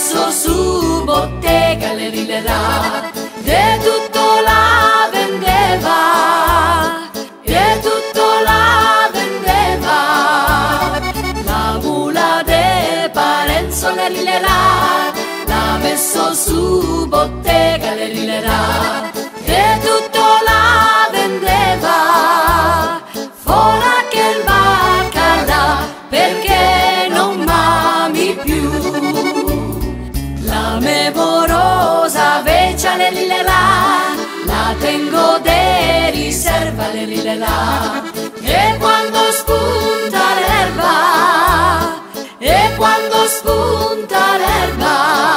messo su bottega le rilerà, e tutto la vendeva, e tutto la vendeva. La mula de Parenzo le rilerà, l'ha messo su bottega le rilerà, e tutto la vendeva. Fora che il baccalà, perché non m'ami più. La memorosa vecchia le rilerà, la tengo de riserva le rilerà, e quando spunta l'erba, e quando spunta l'erba,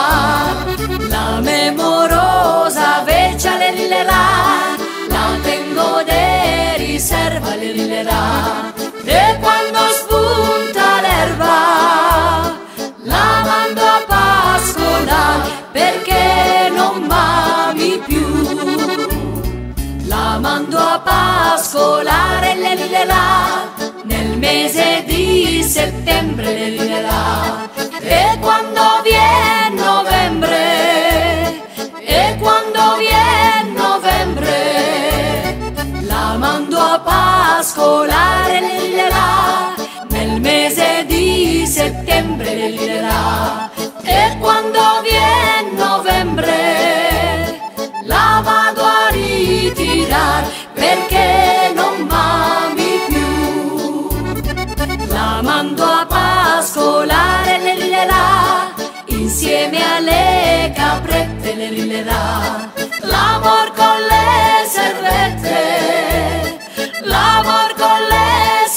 la memorosa vecchia le rilerà, la tengo de riserva le rilerà, e quando spunta l'erba la mando a pascolare, perché non m'ami più. La mando a pascolare le rilerà, nel mese di settembre le rilerà, e quando viene novembre, e quando viene novembre, la mando a pascolare le rilerà, nel mese di settembre le rilerà, e quando viene novembre la vado a ritirare, perché non m'ami più. La mando a pascolare le rilerà, insieme alle caprette le rilerà, l'amor con le servette, l'amor con le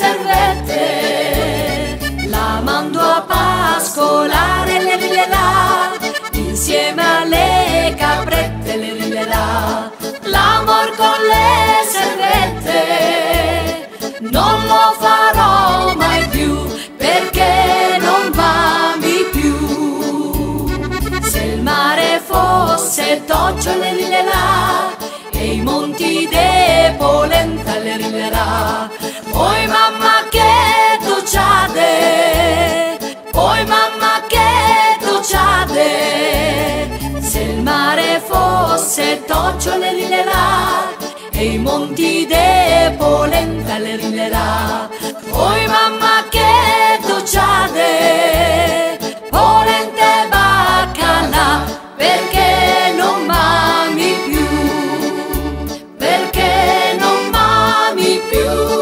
servette. La mando a pascolare le rilerà, insieme alle caprette le rilerà, l'amor con le servette. Non lo farò mai più, perché non m'ami più. Se il mare fosse toccio le rilerà, e i monti de polenta le rilerà, poi mamma che docciate, poi mamma che docciate. Se il mare fosse toccio le rilerà, e i monti de polenta le rilerà, poi mamma che docciate, polenta e baccalà, perché non m'ami più, perché non m'ami più.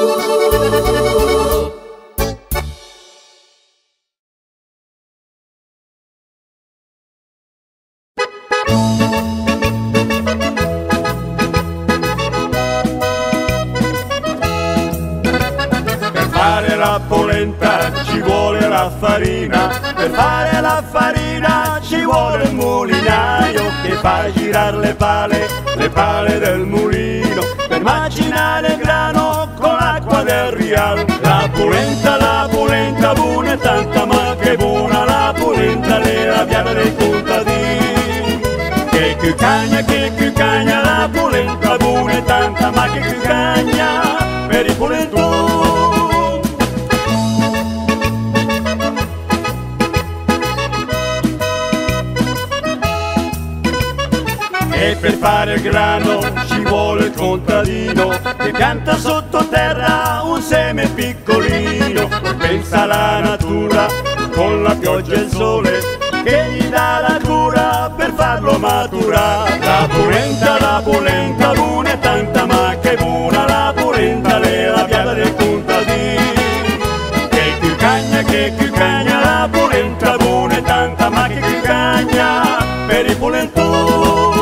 Per fare la polenta ci vuole la farina, per fare la farina ci vuole il mulinaio che fa girare le pale del mulino, per macinare il grano con l'acqua del rial. La polenta buona e tanta, ma che buona la polenta della piana dei contadini. Che cucagna la polenta buona e tanta, ma che cucagna per i polentoni. E per fare il grano ci vuole il contadino che pianta sottoterra un seme piccolino. Poi pensa alla natura con la pioggia e il sole che gli dà la cura per farlo maturare. La polenta buona e tanta, ma che buona la polenta della piana del contadino. Che cucagna la polenta buona e tanta, ma che cucagna per i polentoni.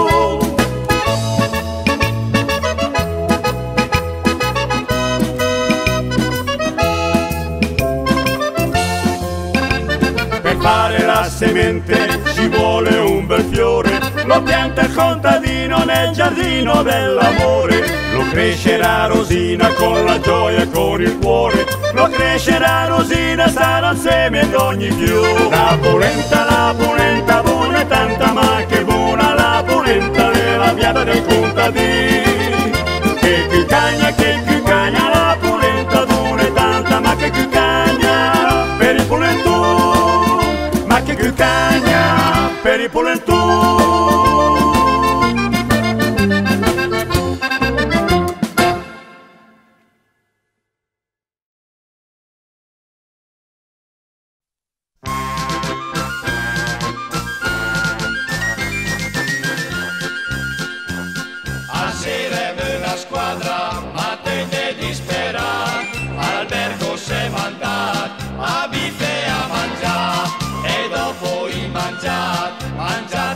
Per fare la semente ci vuole un bel fiore, lo pianta il contadino nel giardino dell'amore. Lo crescerà rosina con la gioia e con il cuore, lo crescerà rosina, sarà il seme d'ogni fiore. La polenta buona e tanta, ma che buona la polenta della piana del contadino. Che cucagna la polenta buona e tanta, ma che cucagna per il polentone, ma che cucagna polentone. Squadra, ma tende disperat, all'albergo s'è mandat, a bife a mangiare, e dopo i mangiat,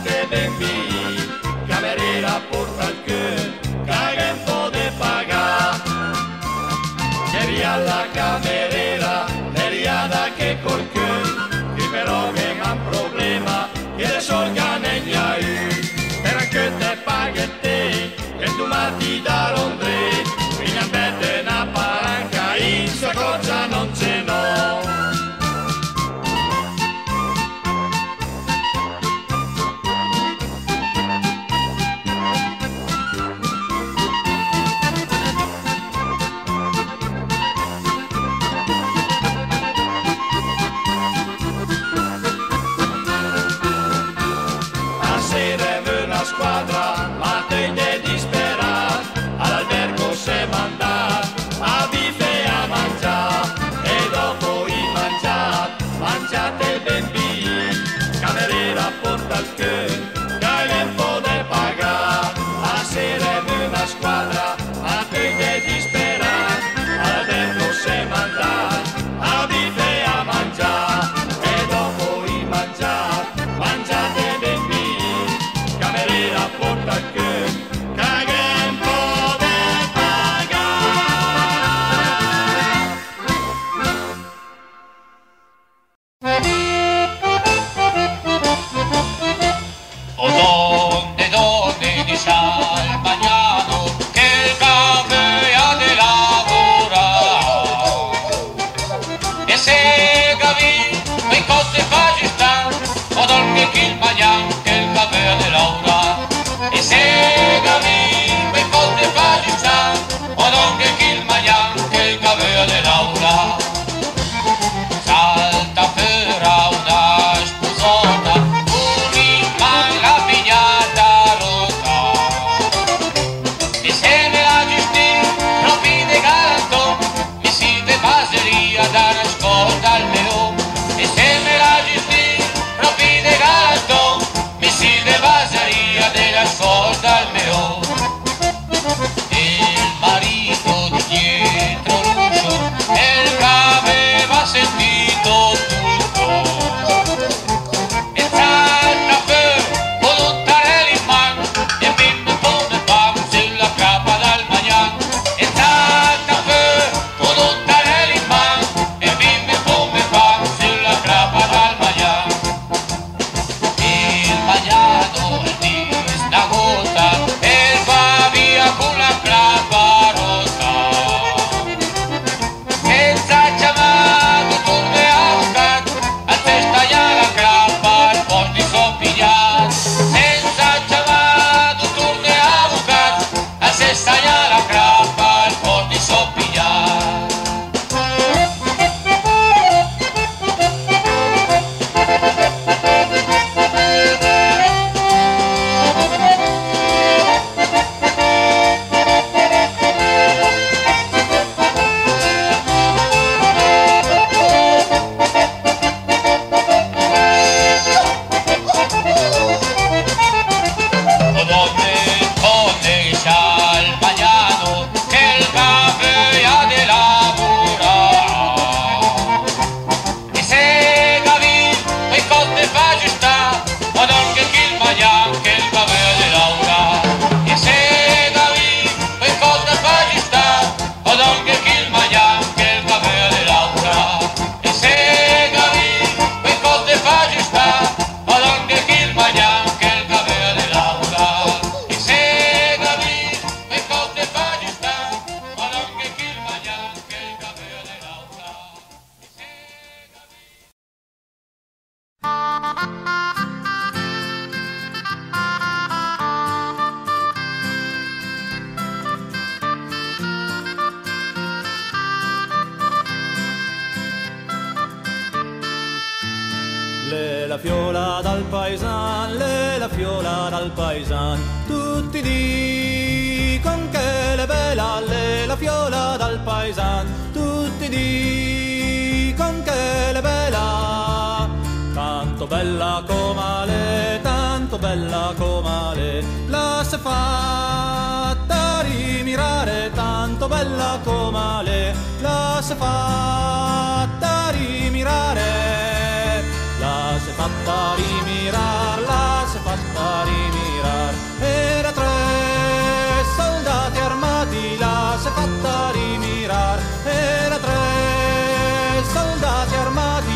la fiola dal paesan, la fiola dal paesan, tutti dicon che le bella, la fiola dal paesan, tutti dicon che le bella, tanto bella come le, tanto bella come le, la se fatta rimirare, tanto bella come le, la se fatta rimirare, la se fatta rimirar, la se fatta rimirar, era tre soldati armati, la se fatta rimirar, era tre soldati armati.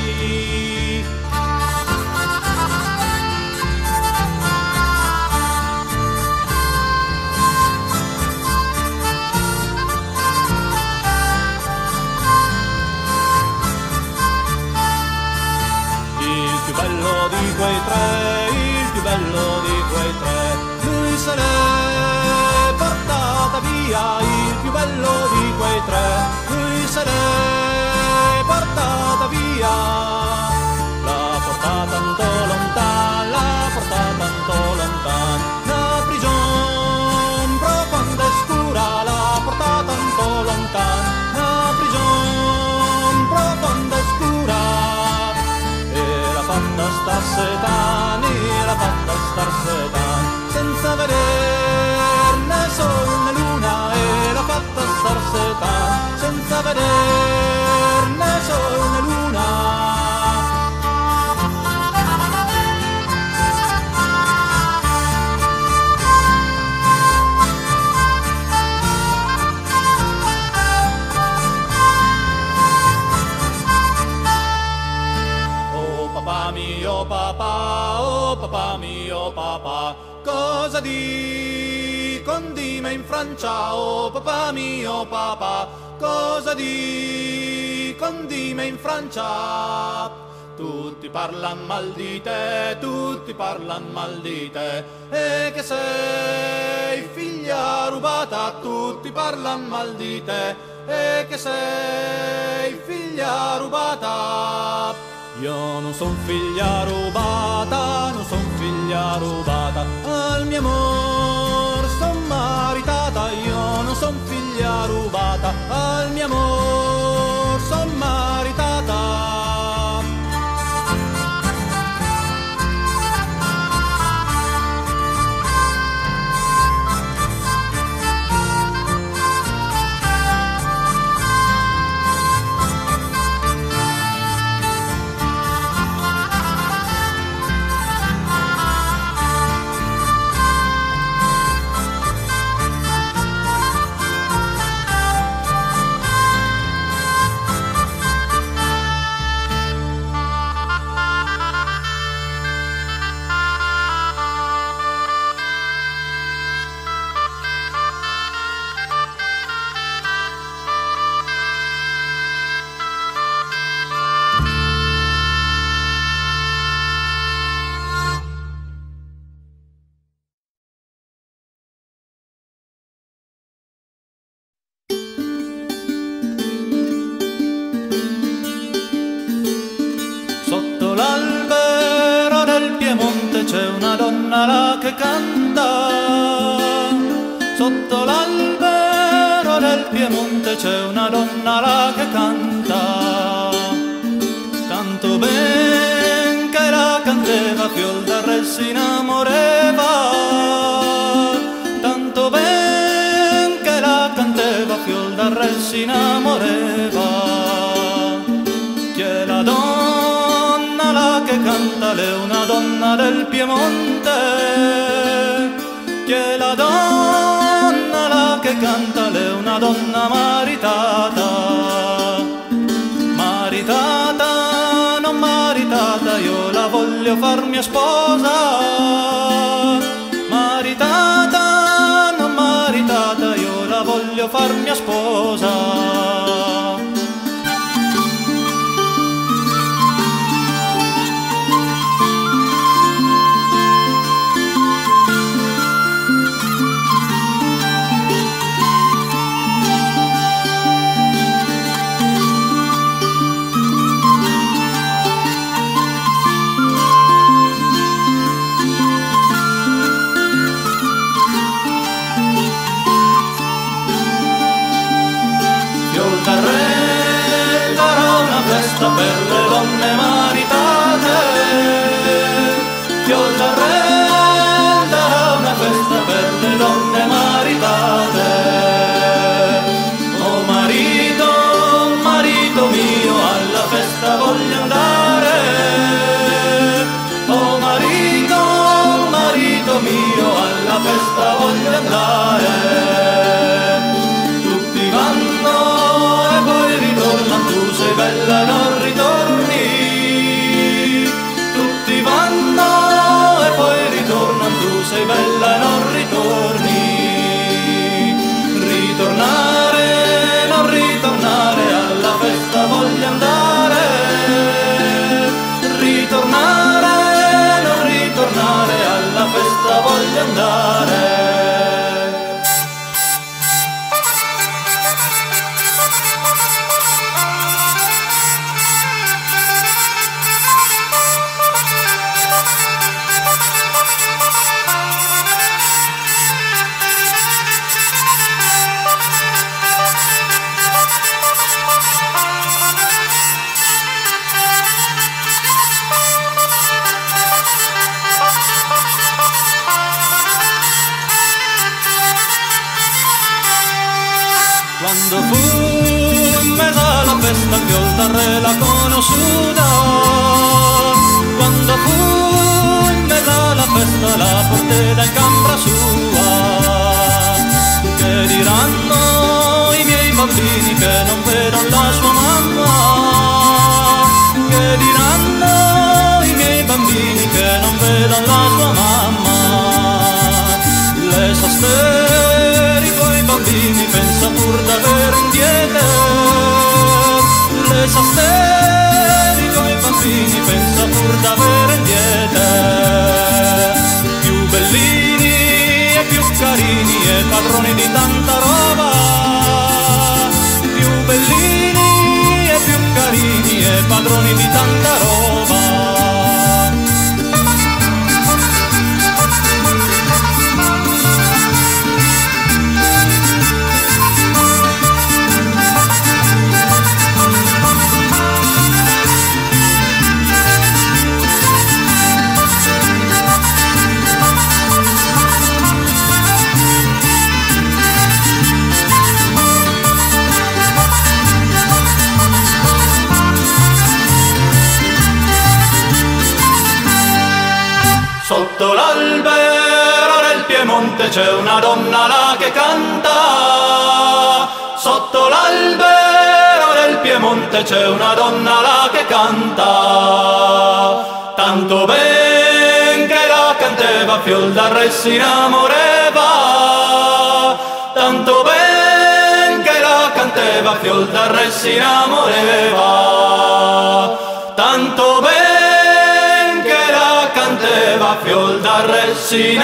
Di quei tre, il più bello di quei tre, lui se l'è portata via, il più bello di quei tre, lui se l'è portata via, l'ha portata tanto lontano, l'ha portata tanto lontano, la prigione profonda e scura, l'ha portata tanto lontano, la prigione profonda e scura. Fatta star setani, la fatta star setani, senza veder né sol né luna, e la fatta star setani, senza veder né sol né luna. Papà mio papà, cosa dicon di me in Francia? Oh papà mio papà, cosa dicon di me in Francia? Tutti parlan mal di te, tutti parlan mal di te, e che sei figlia rubata, tutti parlan mal di te, e che sei figlia rubata. Io non son figlia rubata, non son figlia rubata, al mio amor son maritata, io non son figlia rubata, al mio amor son maritata. C'è una donna là che canta, sotto l'albero del Piemonte c'è una donna là che canta, tanto ben che la canteva Fiol del Re si innamoreva, tanto ben che la canteva Fiol del Re si innamoreva, che la donna là che canta è una donna del Piemonte, che la donna là che canta è una donna maritata, maritata, non maritata, io la voglio far mia sposa, maritata, non maritata, io la voglio far mia sposa. festa per le donne maritate, fior d'arrel darà una festa per le donne maritate. Oh marito, marito mio, alla festa voglio andare. Oh marito, marito mio, alla festa voglio andare. Tutti vanno e poi ritornano, tu sei bella e non ritorni. Tutti vanno e poi ritornano, tu sei bella e non ritorni. Ritornare, non ritornare, alla festa voglio andare. Ritornare, non ritornare, alla festa voglio andare. Quando fu in mezzo alla festa fior d'arrel la conosciuta, quando fu in mezzo alla festa la portata in camera sua, che diranno i miei bambini che non vedono la sua mamma, che diranno i miei bambini che non vedono la sua mamma. Le sasteri coi bambini pensa pur d'avere indietro, le sasteri coi bambini pensa pur d'avere indietro. Più bellini e più carini e padroni di tanta roba, più bellini e più carini e padroni di tanta roba. Sotto l'albero del Piemonte c'è una donna là che canta. Sotto l'albero del Piemonte c'è una donna là che canta. Tanto ben che la canteva fior d'arrel si innamoreva. Tanto ben che la canteva fior d'arrel si innamoreva. Tanto ben canteva fior d'arrel si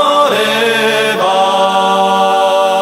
innamoreva.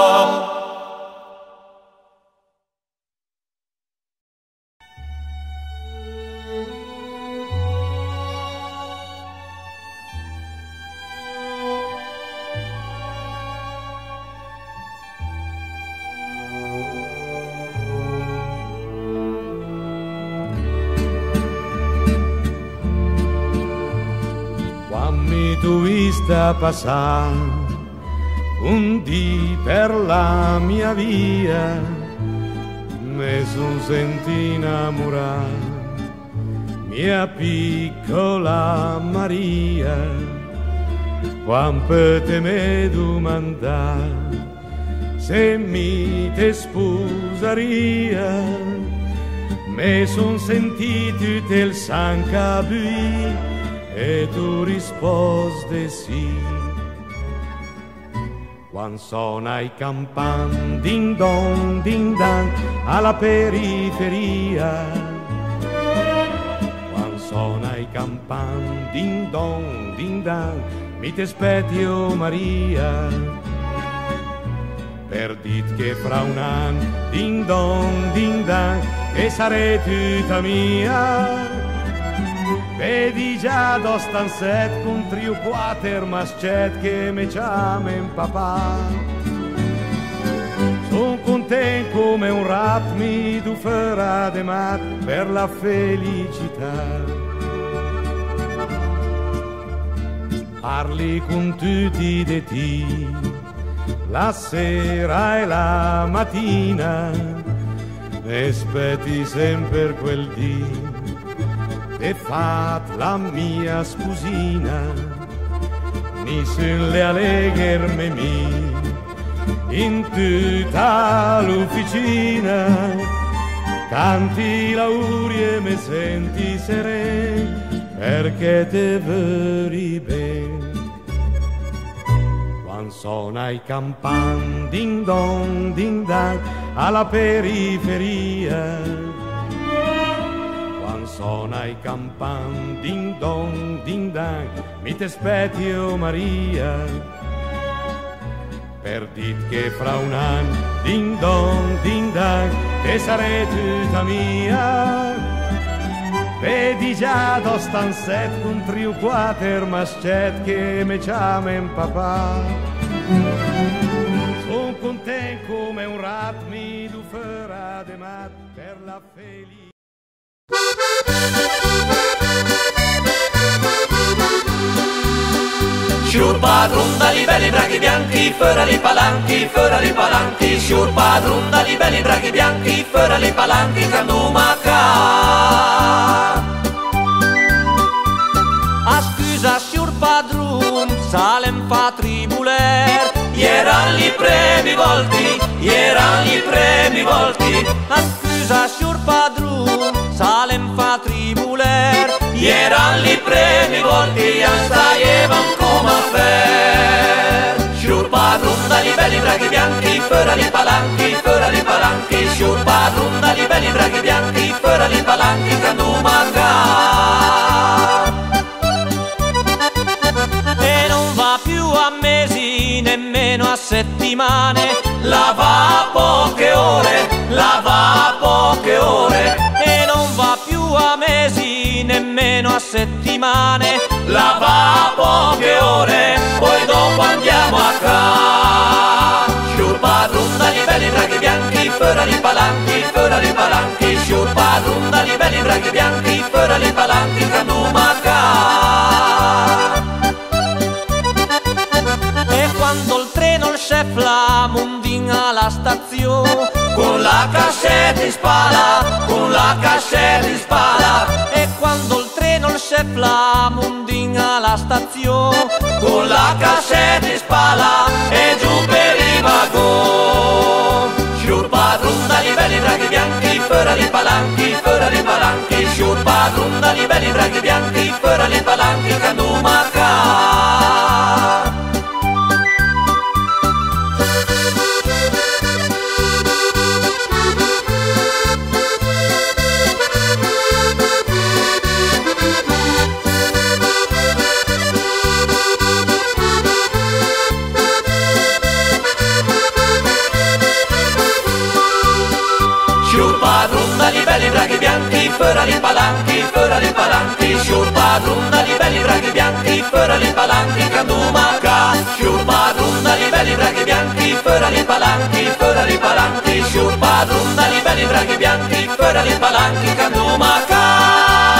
Tu vista passare un dì per la mia via, me son sentì innamorare, mia piccola Maria. Quando te me domanda se mi te sposaria, me son sentì tutto il sangue a buì e tu risposte sì. Quando suona i campan ding dang alla periferia, quando suona i campan ding dang mi te aspetti oh Maria, per dit che fra un anno ding dang che sarei tutta mia. Vedi già do stanzet con 3 o 4 maschet che me chiamen papà. Son contento come un rat, mi tu farà de mat per la felicità. Parli con tutti di te, la sera e la mattina, e aspetti sempre quel dì, e fat la mia scusina, mi sulle allegherme mi, in tutta l'officina, tanti lauri e me senti sereno, perché te veri ben. Quando suona i campan ding dong ding dang alla periferia, quando suona i campan ding dong ding dang mi te aspetti oh Maria, per dit che fra un anno ding dang te sarei tutta mia. Vedi già do stanzet con trio quater maschet che me chiamen papà. Son contento come un rat, mi du farà de mat per la felicità. Sciur padrun dali belli draghi bianchi, fora li palanchi, sciur padrun dali belli draghi bianchi, fora li palanchi, candumaca. A scusa sciur padrun, salem fa tribuler, ieran li premi volti, a scusa sciur padrun, salem fa tribuler, ieran li premi volti, ansaievan come fer. Sciur padrun dali belli draghi bianchi, fora li palanchi, sciur padrun dali belli draghi bianchi, fora li palanchi, candumaca. E non va più a mesi, nemmeno a settimane, la va a poche ore, e non va più a mesi, nemmeno a settimane, la va a poche ore, poi dopo andiamo a casa. Sciur padrun dali belli draghi bianchi, fora li palanchi, sciur padrun dali belli draghi bianchi, fora li palanchi, candumaca. E quando il treno il chef la mundin alla stazione, con la cassetta in spalla, e quando il treno il chef la mundin alla stazione, con la cassetta in spalla e giù per i vagon. Sciur padrun dali belli draghi bianchi, fora li palanchi, sciur padrun dali belli draghi bianchi, fora li palanchi, candumaca. Dali belli draghi bianchi, fora li palanchi, sciur padrun dali belli draghi bianchi, fora li palanchi, candumaca. Sciur padrun dali belli draghi bianchi, fora li palanchi, sciur padrun dali belli draghi bianchi, fora li palanchi, candumaca.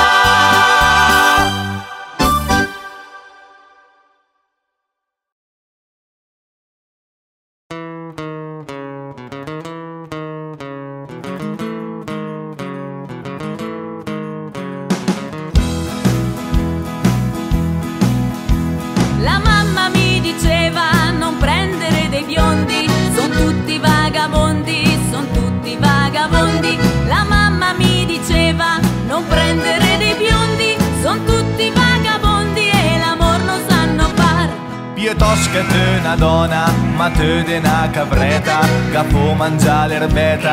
La mamma mi diceva non prendere dei biondi, son tutti vagabondi e l'amor non sanno far. Piuttosto che te una donna, ma te de una capretta, che può mangiare l'erbetta,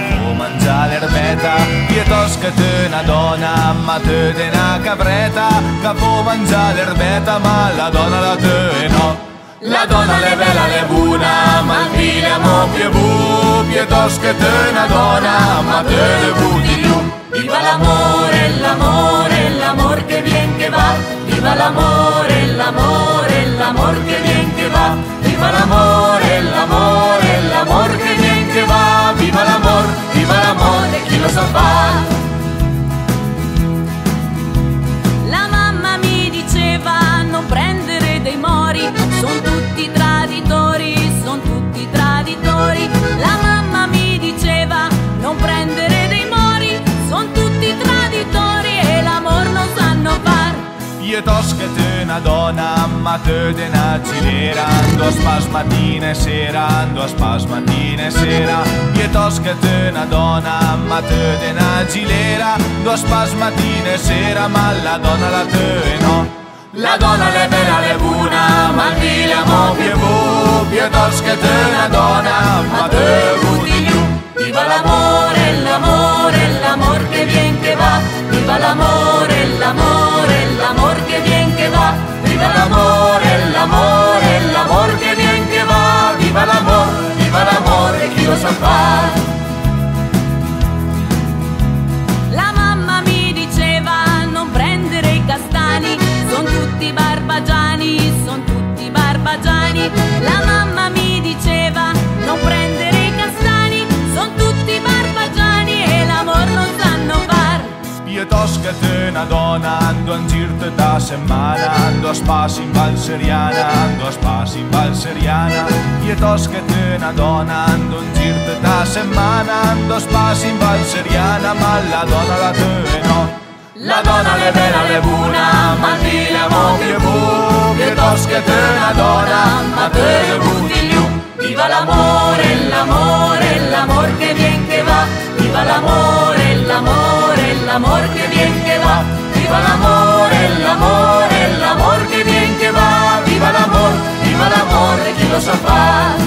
Piuttosto che te una donna, ma te de una capretta, che può mangiare l'erbetta, ma la donna da te no. La donna le bella, le buona, ma il figlio mo più bu, piuttosto che te una donna, ma te le butti più. Viva l'amore, l'amore, l'amor che vien che va. Viva l'amore, l'amore, l'amor che vien che va. Viva l'amore, l'amore, l'amor che vien che va. sa fare. La mamma mi diceva non prendere dei mori, son tutti traditori, son tutti traditori. La mamma mi diceva non prendere dei mori, son tutti traditori e l'amor non sanno far. Io tosca te una donna, ma te de una cilera, ando a spas mattina e sera, ando a spas mattina e sera. Io tosca te una donna, ma te de una cilera, ando a spas mattina e sera, ma la donna la te no. La donna le bella le buona, ma il figlio mo più bu, io tosca te una donna, ma te butti giù. Viva l'amore, l'amore, l'amor che vien che va. Viva l'amore, l'amore, l'amor che vien che va. Viva l'amore, l'amore, l'amor che vien che va. Viva l'amore, chi lo sa fare. La mamma mi diceva non prendere i castani, son tutti barbagiani, son tutti barbagiani. La mamma mi diceva non prendere i castani, son tutti barbagiani e l'amor non sanno far. Io tosca te una donna, ando in giro da settimana, ando a spas in Val Seriana, ando a spas in Val Seriana. Io tosca te una donna, ando in giro da settimana, ando a spas in Val Seriana, ma la donna la te no. La donna le bella le buona, ma il figlio mo più bu, io tosca te una donna, ma te le butti giù. Viva l'amore, l'amore, l'amor che vien che va. Viva l'amore, l'amore, l'amor che vien che va. Viva l'amore, l'amore, l'amor che vien che va. Viva l'amore, chi lo sa fare.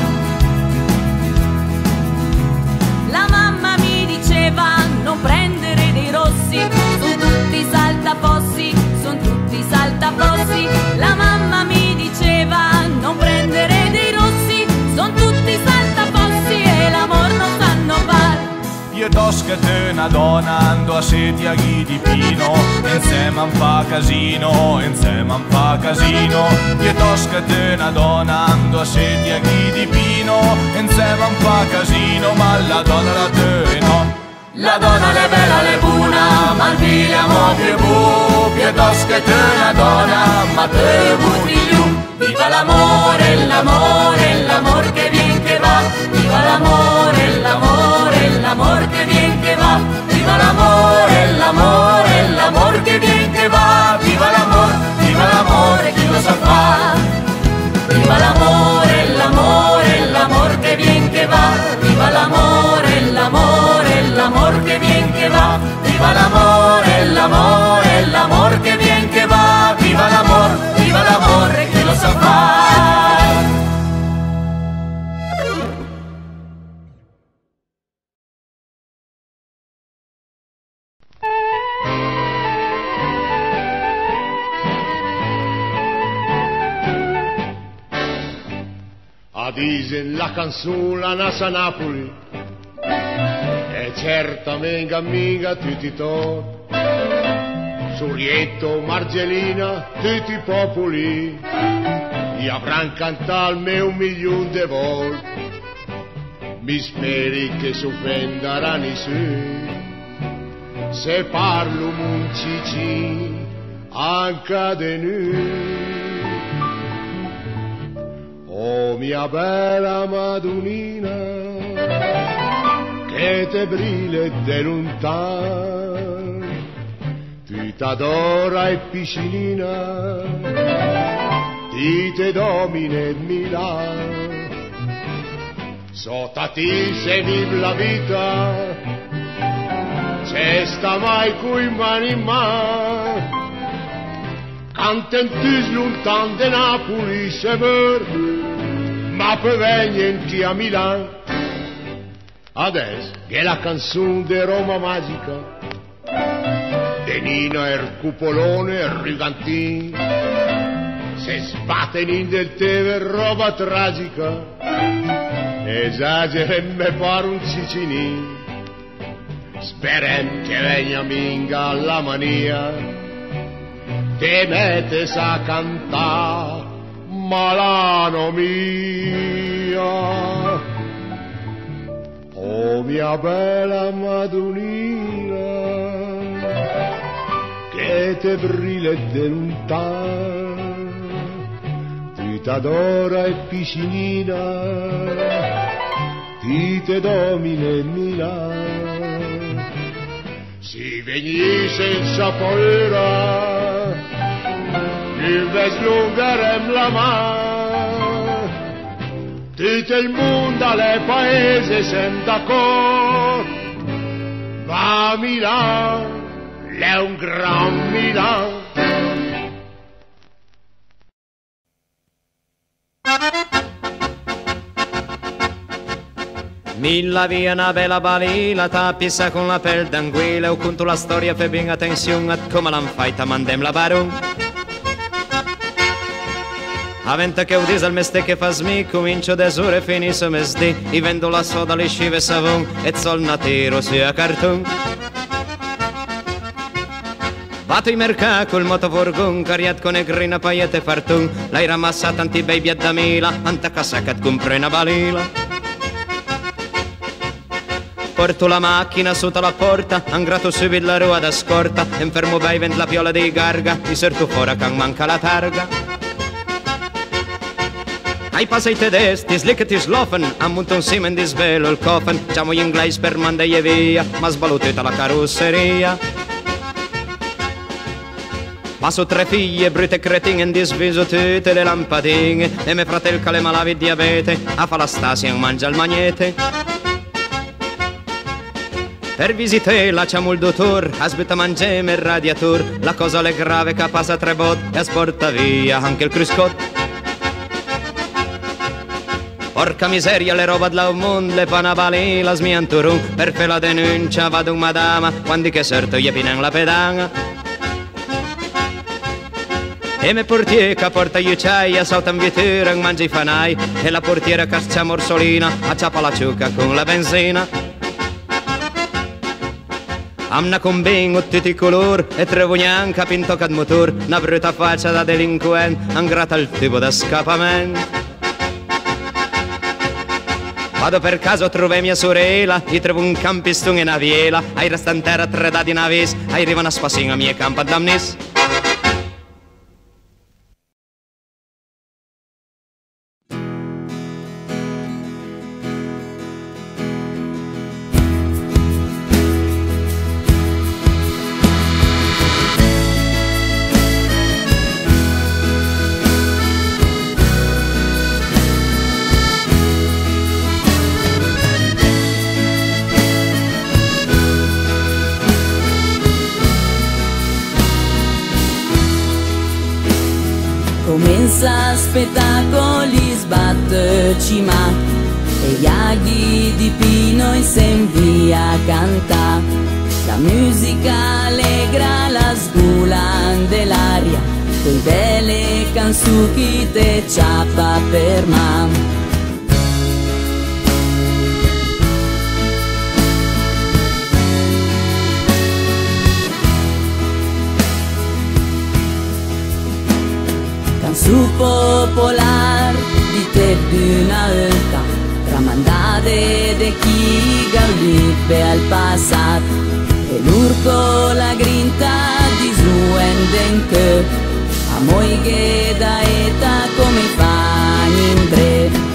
La mamma mi diceva non prendere dei rossi, son tutti saltafossi, son tutti saltafossi. La mamma mi diceva non prendere dei rossi, son tutti saltafossi e l'amor non sanno far. Io tosca te una donna, ando a sedia di pino, insieme a un fa casino, insieme a un fa casino. Io tosca te una donna, ando a sedia di pino, insieme a un fa casino, ma la donna la te no. La donna le bella le buona, ma il figlio mo più bu, più tosca te una donna, ma te butti giù. Viva l'amore, l'amore, l'amor che vien che va. Viva l'amore, l'amore, l'amor che vien che va. Viva l'amore, l'amore, l'amor che vien che va. Viva l'amore, chi lo sa fare. Viva l'amore, l'amore, l'amor che vien che va. Viva l'amore, l'amore, l'amor che vien che va. Viva l'amore, l'amore, l'amor che vien che va. Viva l'amore, chi lo sa fare. A dicen la canzone la nasa Napoli e certamente amica tutti to. Surietto, Margellina, tutti i popoli gli avranno cantato almeno 1.000.000 di volte. Mi speri che s'offenderà nessuno se parlo muncici anche di noi. Oh mia bella Madonnina, che te brille de lontano, tu t'adora e piscinina, ti te domine Milano. Sotto a ti se vive la vita, c'è sta mai coi mani in mano. Canten lontano de Napoli se mor, ma poi venenti a Milano. Adesso che la canzone di Roma magica, de Nina e il cupolone e il Rigantin, se sbatten in del teve roba tragica, esagera e me pare un cicinin. Sperem che venga minga la mania, te mettes a cantare Malano mia. oh mia bella Madonnina, che te brilla de lontano, ti t'adora e piscinina, ti te domina e Milano. Si vegni senza paura, il deslungherem la mano, tutto il mondo alle paese sen d'accordo, ma Milano è un gran Milano. Milla via una bella balila, tappissa con la pelle d'anguilla, ho conto la storia per ben attenzione, come l'han fatta mandem la baron. Aventa che udisa il meste che fa smi, comincio da sore e finisco mesdi, i vendo la soda, le scive e savon, e zol natero sia carton. Vado in mercato col motoforgon, cariat con negrina, paillette e fartun, l'hai ramassata tanti baby a damila, anta casacca compre una balila. Porto la macchina sotto la porta, angrato subito la rua da scorta, enfermo bei vent la piola dei garga, mi sorto fuori che manca la targa. Ai passa i tedeschi, slickati slofen, ammonto un simen di svelo il cofen, chiamo gli inglesi per mandargli via, ma sbalutita la carrozzeria. Passo 3 figlie, brutte cretine, in disviso tutte le lampadine, e mio fratello che le malavi diabete, a fa la stasia e mangia il magnete. Per visitare chiamo il dottor, aspetta mangiare il radiator, la cosa è grave che passa 3 botte e asporta via anche il cruscotto. Porca miseria, le roba della mondo, le panabali, la smianturun, per fare la denuncia vado un madama, quando che sorto gli pinan la pedana. E me portiere che porta gli ucciai, salta in vettura, mangia i fanai, e la portiera che c'ha morsolina, acciappa la ciucca con la benzina. Amna con ben tutti i colori e trovo neanche pinto cad motor, una brutta faccia da delinquente, angrata al tipo da scappamento. Vado per caso, trovo mia sorella, gli trovo un campistone e una viela, ai restantera 3 dadi una vis, arriva una spasina a mia campa damnis. Comenza spettacoli sbatte cima e gli aghi di pino in sen via a cantà. La musica allegra la sgulan dell'aria, coi belle canzucchi te ciappa per man. Su popular di te d'una volta, tramandate de chi gallippe al passato, e l'urco la grinta di suenden che a moi che da eta come fanno in bre.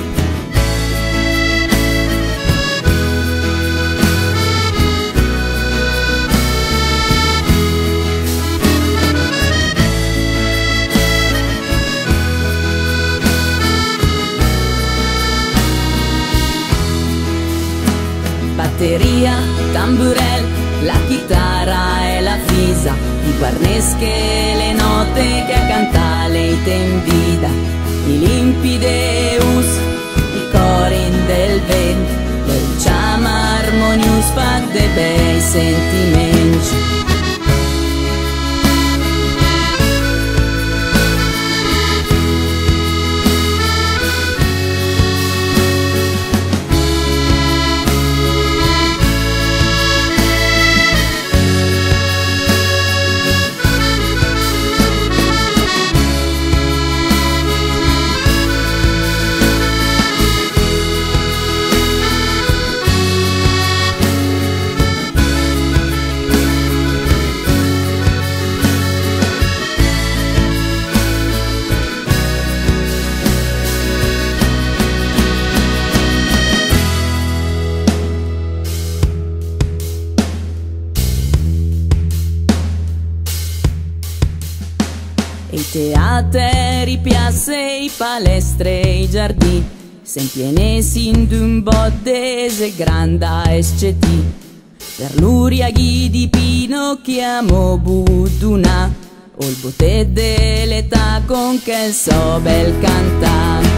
Batteria, tamburel, la chitarra e la fisa, i guarnesche, le note che a cantare te invida, i limpide us, i corin del vento, le chiama armonius fa de bei sentimenti. Teatri, piazze, palestre, i giardini, s'empienessin d'un boddese granda esceti. Per l'uriaghi di Pino chiamo Buduna, o il botte dell'età con che so bel cantà.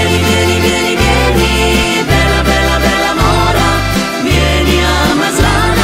Vieni a Maslana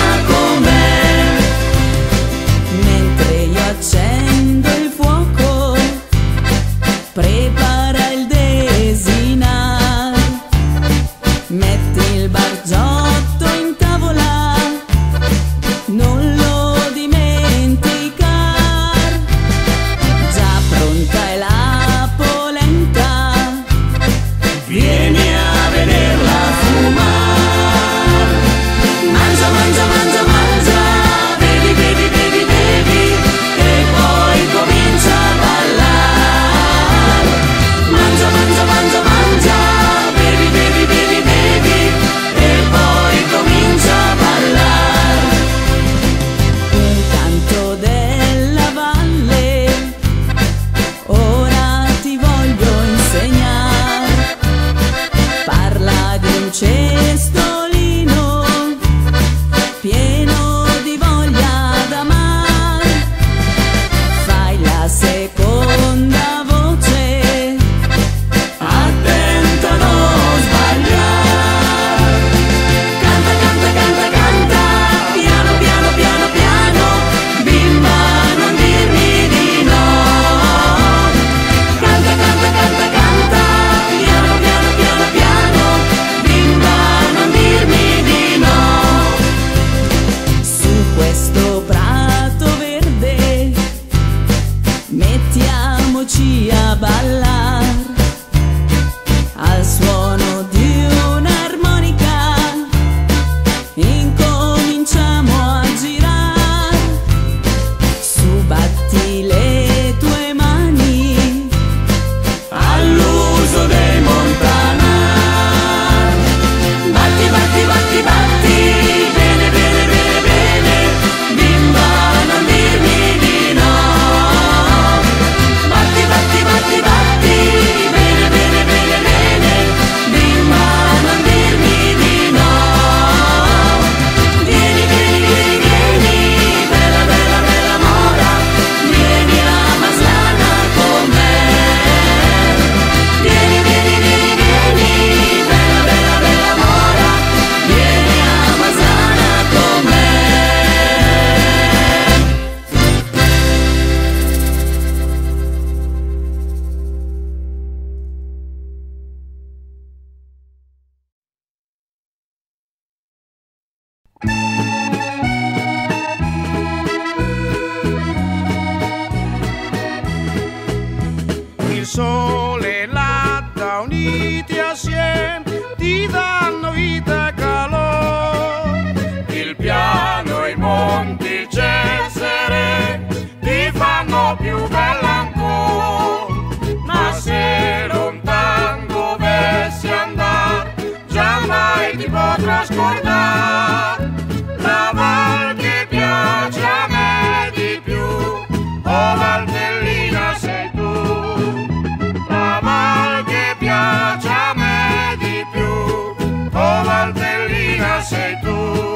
scordare la Val che piace a me di più. Oh Valtellina sei tu, la Val che piace a me di più. Oh Valtellina sei tu.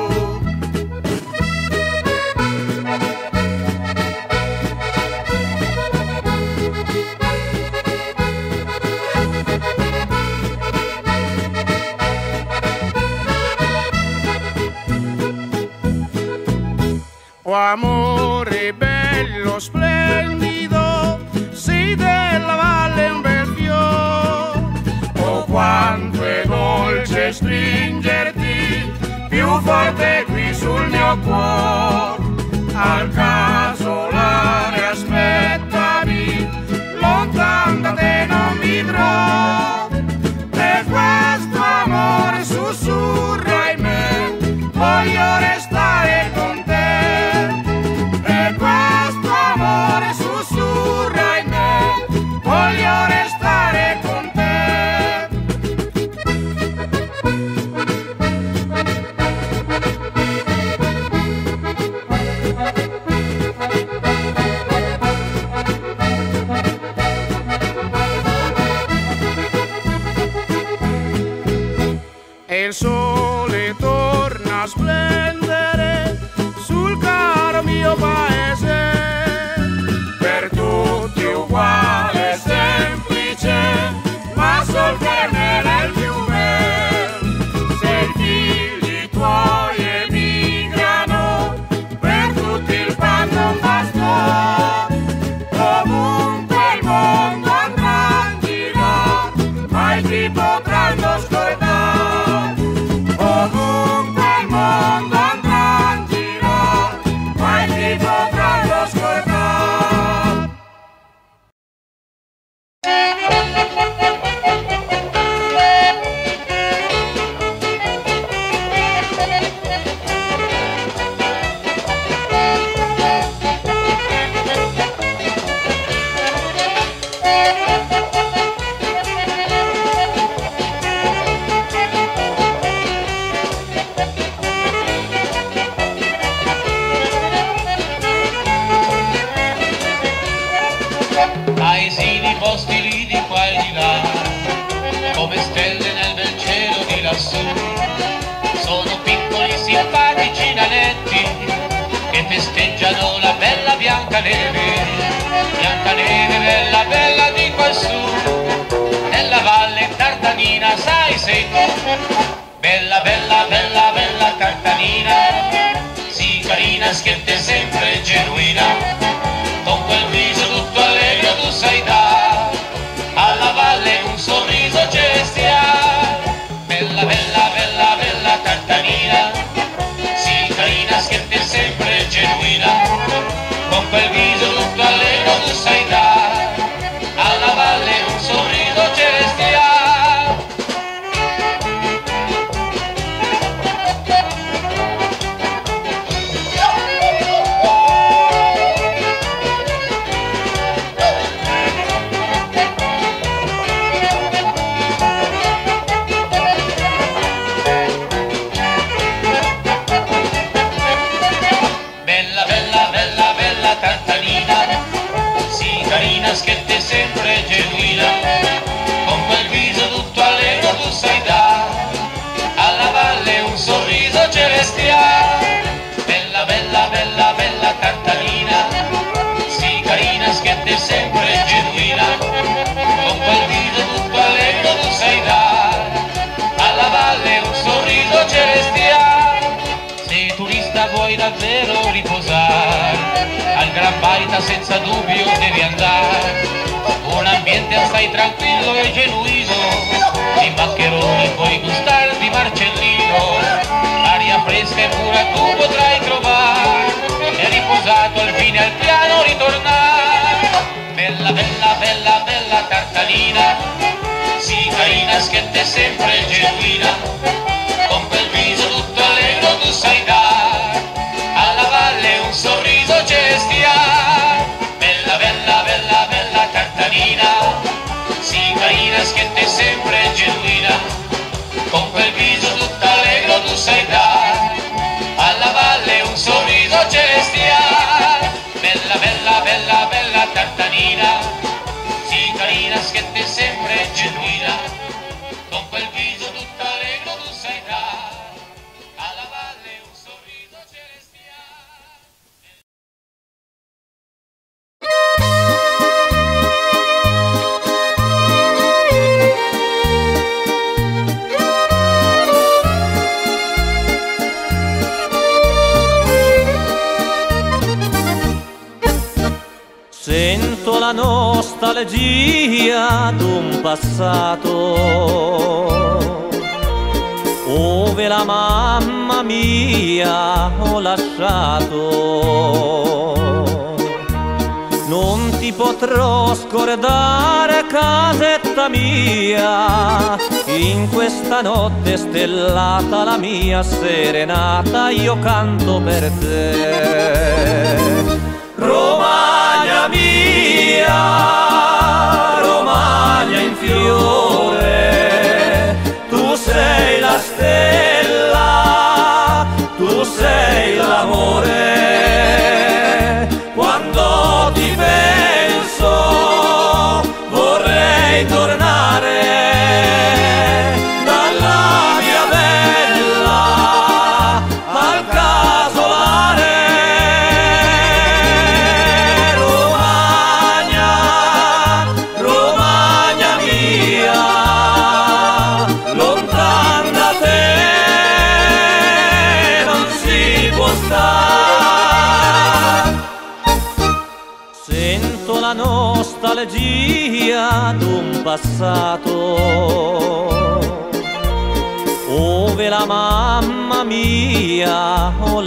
Oh amore bello splendido, sei della valle un bel fior. Oh quanto è dolce stringerti, più forte qui sul mio cuore. Al casolare aspettami, lontano da te non vivrò. E questo amore sussurra in me, voglio restare con te. Sussurra in me, voglio restare con te. E il sole torna a splendere sul caro mio paese. Uguale, semplice, ma sol per me è il più bel. Se i figli tuoi emigrano, per tutti il pan non bastò. Ovunque il mondo andrà a girare, mai ti potranno scordare. Ovunque il mondo andrà a girare, mai ti potranno scordare. Paesini posti lì di qua e di là, come stelle nel bel cielo di lassù. Sono piccoli simpatici nanetti che festeggiano la bella Biancaneve. Biancaneve bella bella di quassù, nella valle tartanina sai sei tu. Bella bella bella bella tartanina, sì carina, schietta e sempre genuina. Con quel viso tutto allegro tu sai dare alla valle un sorriso celestiale. Bella bella bella bella tartanina, sì carina, schietta e sempre genuina. Con quel viso tutto allegro tu sai dare alla valle un sorriso celestiale. Schietta sempre genuina, con quel viso tutto allegro tu sai dare alla valle un sorriso celestiale. Bella bella bella bella tartanina, sì carina, schietta sempre genuina, con quel viso tutto allegro tu sai dare alla valle un sorriso celestiale. Se turista vuoi davvero riposare, al Gran Baita senza dubbio devi andare. Un ambiente assai tranquillo e genuino, di maccheroni puoi gustare di Marcellino. Aria fresca e pura tu potrai trovare, e riposato al fine al piano ritornare. Bella bella bella bella tartanina, sì carina, schietta e sempre genuina, con quel viso tutto allegro tu sai dare alla valle un sorriso celestiale. Bella bella bella bella tartanina, sì carina, schietta e sempre genuina, con quel viso tutto allegro tu sai dare alla valle un sorriso celestiale. Bella, bella, bella, bella tartanina, sì carina, schietta e sempre genuina, con quel viso tutto allegro tu sai dare alla valle un sorriso celestiale. Sento la nostalgia d'un passato, ove la mamma mia ho lasciato. Non ti potrò scordare, casetta mia, in questa notte stellata la mia serenata io canto per te. Romagna mia, Romagna in fiore, tu sei la stella, tu sei l'amore. Quando ti penso vorrei tornare dalla mia bella al casolare. Sento la nostalgia d'un passato, ove la mamma mia ho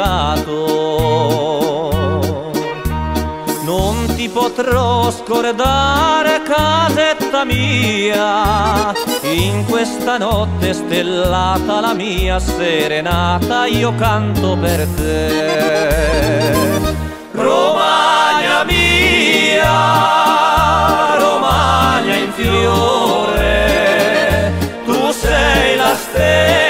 lasciato. Non ti potrò scordare, casetta mia, in questa notte stellata la mia serenata io canto per te. Romagna mia, Romagna in fiore, tu sei la stella